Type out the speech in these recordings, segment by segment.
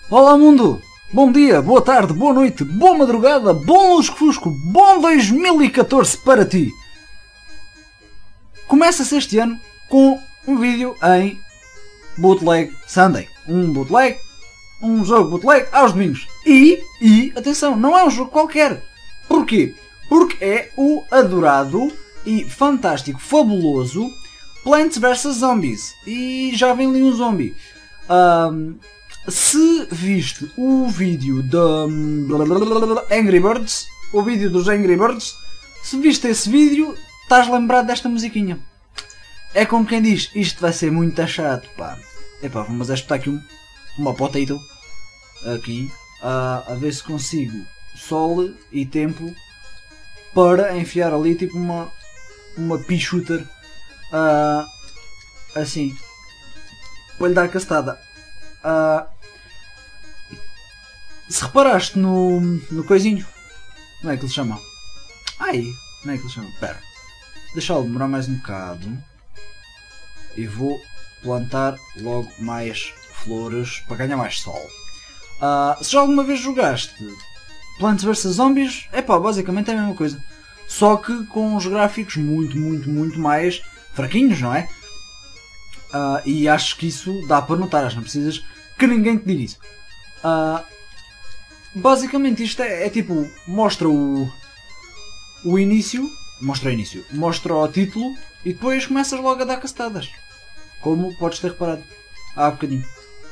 Olá mundo! Bom dia, boa tarde, boa noite, boa madrugada, bom lusco-fusco, bom 2014 para ti! Começa-se este ano com um vídeo em Bootleg Sunday. Um jogo bootleg aos domingos. E, atenção, não é um jogo qualquer. Porquê? Porque é o adorado e fantástico, fabuloso Plants vs Zombies. E já vem ali um zombie. Se viste o vídeo da Angry Birds, o vídeo dos Angry Birds, se viste esse vídeo, estás lembrado desta musiquinha. É como quem diz, isto vai ser muito chato, pá. Epá, vamos espetar aqui uma potato, aqui, a ver se consigo sol e tempo para enfiar ali tipo uma pea shooter, assim, para lhe dar castada. Se reparaste no coisinho, como é que ele chama? Como é que ele chama? Pera, deixá-lo demorar mais um bocado e vou plantar logo mais flores para ganhar mais sol. Se já alguma vez jogaste Plants vs Zombies, epá, basicamente é a mesma coisa, só que com os gráficos muito mais fraquinhos, não é? E acho que isso dá para notar, acho que não precisas que ninguém te diga isso. Basicamente isto é tipo, mostra o início, mostra o título e depois começas logo a dar castadas, como podes ter reparado há bocadinho.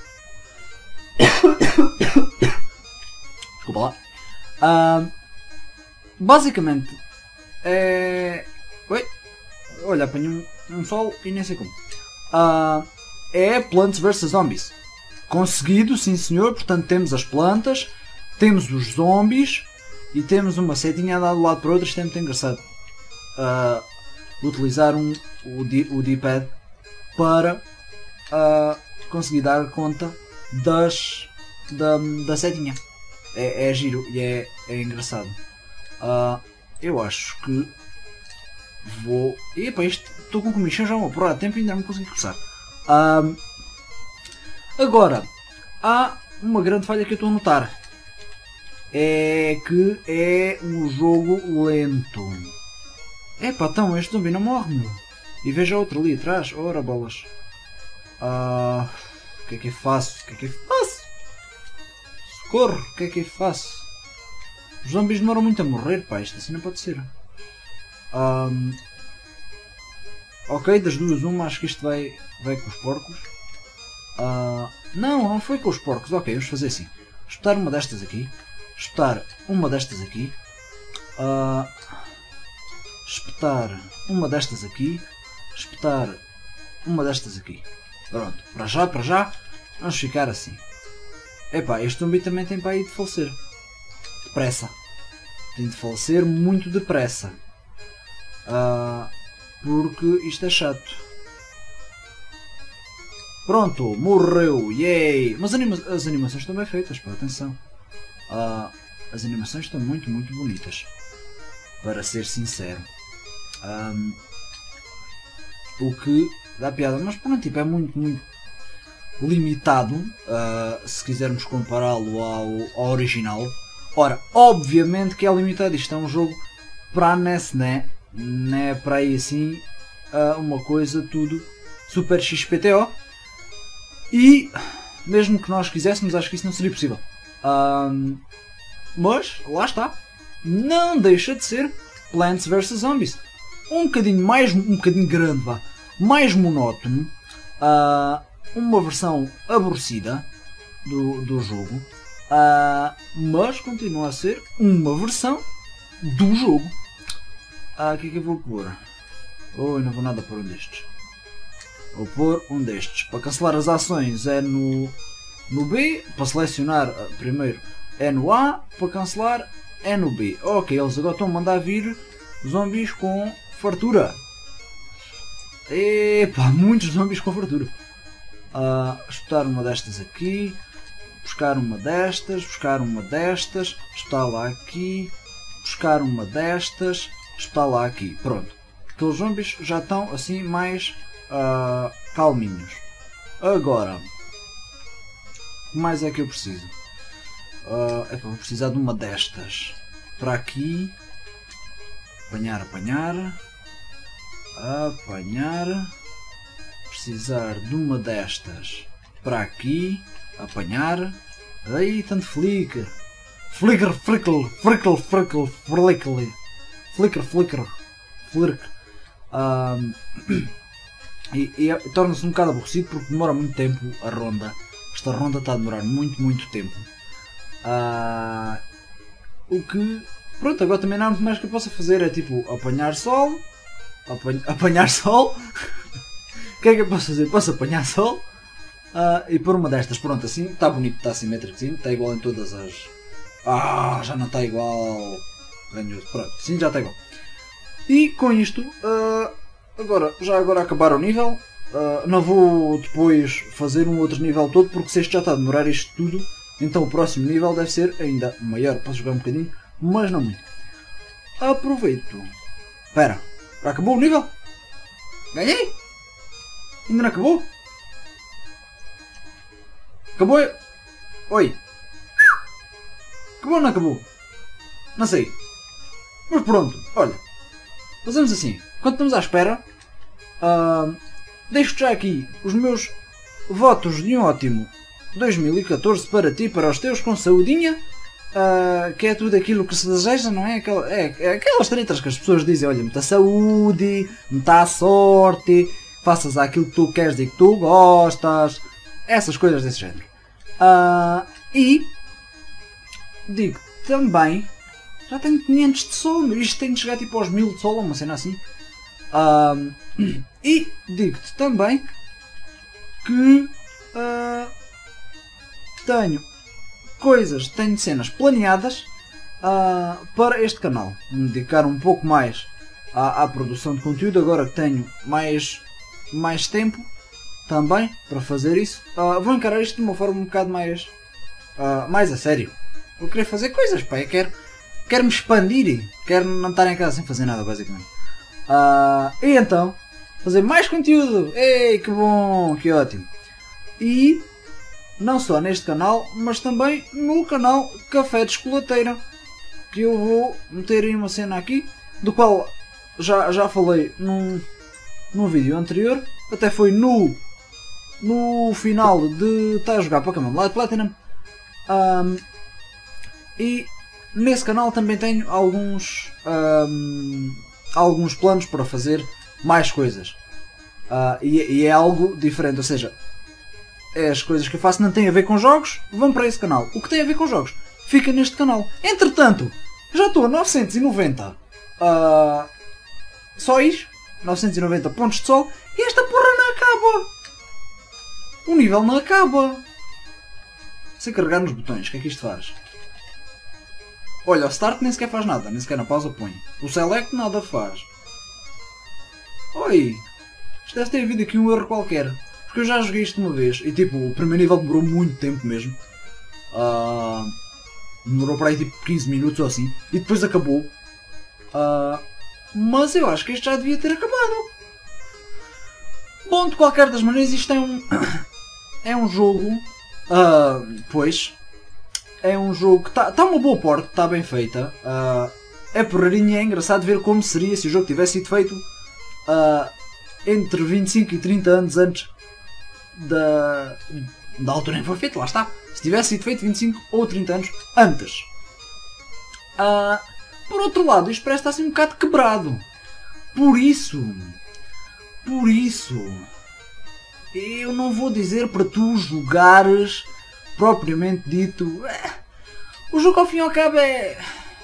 Desculpa lá. Basicamente é... Oi? Olha, apanho um sol e nem sei como. É Plants vs Zombies. Conseguido, sim senhor, portanto temos as plantas, temos os zombies e temos uma setinha a dar de um lado para o outro. Isto é muito engraçado. Utilizar o D-pad para conseguir dar conta da setinha. É giro e é engraçado. Eu acho que vou... Epa, estou com comichão já uma porrada de tempo e ainda não consegui começar. Agora, há uma grande falha que eu estou a notar. É que é um jogo lento. Epá, então este zumbi não morre, meu. E veja outro ali atrás. Ora bolas. O que é que eu faço? Socorro, o que é que eu faço? Os zombies demoram muito a morrer, pá. Isto assim não pode ser. Ok, das duas uma, acho que isto vai com os porcos. Não foi com os porcos. Ok, vamos fazer assim. Espetar uma destas aqui. Espetar uma destas aqui. Espetar uma destas aqui. Espetar uma destas aqui. Pronto, para já, vamos ficar assim. Epá, este zumbi também tem para aí de falecer. Depressa. Tem de falecer muito depressa. Porque isto é chato. Pronto, morreu, yay! Mas as animações estão bem feitas, pá, atenção. As animações estão muito bonitas, para ser sincero. O que dá piada, mas pronto, tipo, é muito limitado, se quisermos compará-lo ao original. Ora, obviamente que é limitado, isto é um jogo para a NES, né? Não é para aí assim uma coisa tudo super XPTO. E mesmo que nós quiséssemos, acho que isso não seria possível. Mas lá está, não deixa de ser Plants vs Zombies. Um bocadinho grande, vá, mais monótono, uma versão aborrecida do jogo, mas continua a ser uma versão do jogo. O que é que eu vou pôr? Não vou nada pôr um destes. Vou pôr um destes. Para cancelar as ações é no B. Para selecionar primeiro é no A. Para cancelar é no B. Ok, eles agora estão a mandar vir zombies com fartura. Epá, muitos zombies com fartura. Espetar uma destas aqui. Buscar uma destas. Buscar uma destas. Espetar lá aqui. Buscar uma destas. Espetar lá aqui. Pronto. Aqueles zombies já estão assim mais calminhos. Agora, O que mais é que eu preciso? Vou precisar de uma destas. Para aqui. Apanhar, apanhar. Apanhar. Precisar de uma destas. Para aqui. Apanhar. Aí, tanto flicker. Flicker, frickle, frickle, frickle, frickle. Flicker, flicker, flicker. E torna-se um bocado aborrecido porque demora muito tempo a ronda. Esta ronda está a demorar muito, muito tempo. O que... Pronto, agora também não há muito mais que eu possa fazer. É tipo, apanhar sol. Apanhar sol. O que é que eu posso fazer? Posso apanhar sol. E pôr uma destas. Pronto, assim está bonito, está simétrico. Está igual em todas as... já não está igual. Pronto, sim, já está igual. E com isto, agora acabar o nível. Não vou depois fazer um outro nível todo, porque se este já está a demorar isto tudo, então o próximo nível deve ser ainda maior. Posso jogar um bocadinho, mas não muito. Aproveito. Espera, já acabou o nível? Ganhei? Ainda não acabou? Acabou? Oi. Acabou ou não acabou? Não sei. Mas pronto, olha. Fazemos assim. Enquanto estamos à espera, deixo já aqui os meus votos de um ótimo 2014 para ti, para os teus, com saudinha. Que é tudo aquilo que se deseja, não é? Aquelas tretas que as pessoas dizem, olha, muita saúde, muita sorte, faças aquilo que tu queres e que tu gostas, essas coisas desse género. E digo também, já tenho 500 de sol, isto tem de chegar tipo aos 1000 de sol, uma cena assim. E digo-te também que tenho cenas planeadas para este canal. Me dedicar um pouco mais à produção de conteúdo, agora que tenho mais tempo também para fazer isso. Vou encarar isto de uma forma um bocado mais a sério. Vou querer fazer coisas, pá. Eu quero me expandir, quero não estar em casa sem fazer nada, basicamente. E então, fazer mais conteúdo. Ei, que bom, que ótimo. E não só neste canal, mas também no canal Café de Chocolateira, que eu vou meter aí uma cena aqui, do qual já falei num vídeo anterior, até foi no final de estar a jogar Pokémon Light Platinum. E nesse canal também tenho alguns planos para fazer mais coisas. E é algo diferente, ou seja, as coisas que eu faço não têm a ver com jogos, vão para esse canal. O que tem a ver com jogos fica neste canal. Entretanto, já estou a 990 sóis, 990 pontos de sol, e esta porra não acaba. O nível não acaba. Se carregar nos botões, o que é que isto faz? Olha, o Start nem sequer faz nada, nem sequer na pausa põe. O Select nada faz. Oi, isto deve ter havido aqui um erro qualquer. Porque eu já joguei isto uma vez e tipo, o primeiro nível demorou muito tempo mesmo. Demorou para aí tipo 15 minutos ou assim. E depois acabou. Mas eu acho que este já devia ter acabado. Bom, de qualquer das maneiras, isto é um jogo. Pois. É um jogo que está uma boa porta, está bem feita. É porreirinho, é engraçado ver como seria se o jogo tivesse sido feito entre 25 e 30 anos antes da altura em que foi feito, lá está. Se tivesse sido feito 25 ou 30 anos antes. Por outro lado, isto parece estar assim um bocado quebrado. Por isso, eu não vou dizer para tu jogares propriamente dito. O jogo ao fim e ao cabo é...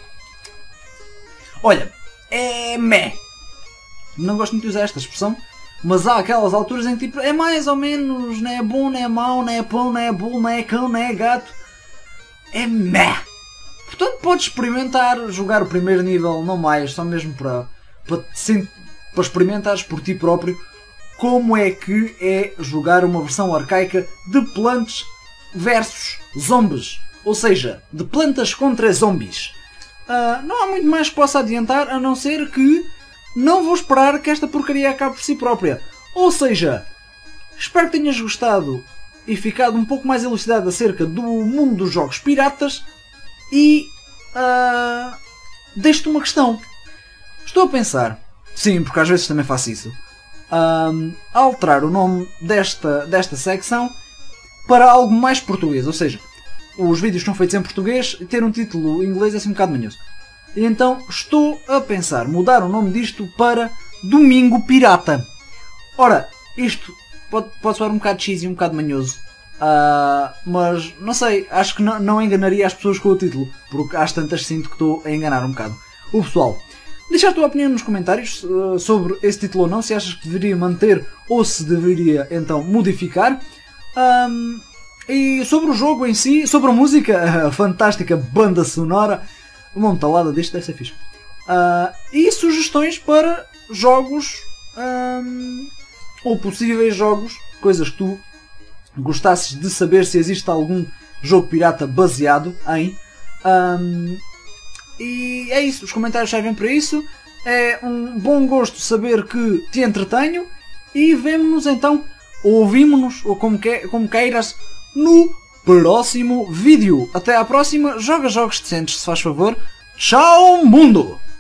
Olha, é meh. Não gosto muito de usar esta expressão, mas há aquelas alturas em que tipo, é mais ou menos, não é bom, não é mau, não é pão, não é bolo, não é cão, não é gato. É meh. Portanto, podes experimentar jogar o primeiro nível, não mais, só mesmo para experimentares por ti próprio como é que é jogar uma versão arcaica de Plants versus Zombies. Ou seja, de plantas contra zombies. Não há muito mais que possa adiantar, a não ser que não vou esperar que esta porcaria acabe por si própria. Ou seja, espero que tenhas gostado e ficado um pouco mais elucidado acerca do mundo dos jogos piratas e deixo-te uma questão. Estou a pensar, sim, porque às vezes também faço isso, alterar o nome desta secção para algo mais português, ou seja, os vídeos são feitos em português e ter um título em inglês é assim um bocado manhoso. E então estou a pensar mudar o nome disto para Domingo Pirata. Ora, isto pode soar um bocado cheesy e um bocado manhoso, mas não sei, acho que não enganaria as pessoas com o título, porque às tantas sinto que estou a enganar um bocado o pessoal. Deixa a tua opinião nos comentários sobre esse título ou não, se achas que deveria manter ou se deveria então modificar. E sobre o jogo em si, sobre a música, a fantástica banda sonora, uma montalada disto deve ser fixe. E sugestões para jogos ou possíveis jogos, coisas que tu gostasses de saber se existe algum jogo pirata baseado em. E é isso, os comentários servem para isso. É um bom gosto saber que te entretenho e vemo-nos então, ou ouvimos-nos, ou como queiras, no próximo vídeo. Até à próxima, joga jogos decentes se faz favor. Tchau, mundo!